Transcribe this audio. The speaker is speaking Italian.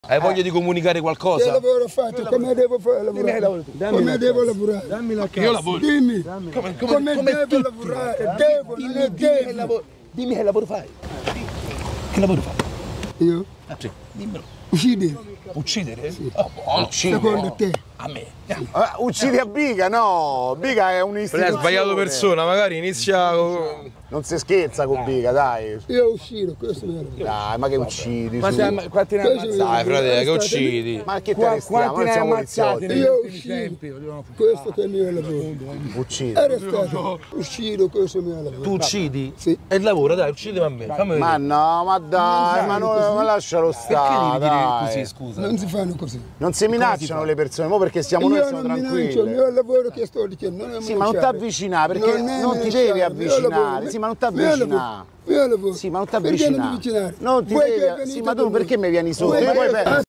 Hai voglia di comunicare Che qualcosa? lavoro faccio? Come devo fare lavorare? Come devo lavorare? Dammi la Io lavoro. Dimmi, Come devo tutti. lavorare? Devo, non è devo. Dimmi che lavoro fai. Che lavoro fai? Io? Sì, dimmelo. Uccidere, Uccidere? Sì. Oh, buono. secondo te? A me. Uccidi a Biga, no? Biga è Lei un'istituzione. ha sbagliato persona, magari inizia. Non si scherza con Biga, dai. Io uccido, questo mi è Dai, ma che uccidi? Ma su? quanti ne hai ammazzati? Dai, fratello, che uccidi? Ma che te ne stiamo? Quanti Noi ne hai siamo ammazzati? poliziotti. Io uccido, questo che è il mio lavoro. Uccidi. Arrestato, uccido, questo è il mio lavoro. Tu uccidi? Sì. E lavora, dai, uccidimi a me. Fammi Ma vedere. no, ma dai, ma lascialo Perché stare, devi dire dai. così, scusa? Non si fanno così. Non si minacciano le persone, mo perché siamo noi Io siamo non minaccio, il tranquilli. mio lavoro che sto dicendo non è Sì, ma non ti avvicinare, perché non ti devi avvicinare. Sì, ma non ti avvicinare. Mio lavoro. Sì, ma non ti Perché non avvicinare. mi avvicinare? Non ti Vuoi che devi. venite Sì, ma da tu me? perché mi vieni sotto? Vuoi Io poi che- per-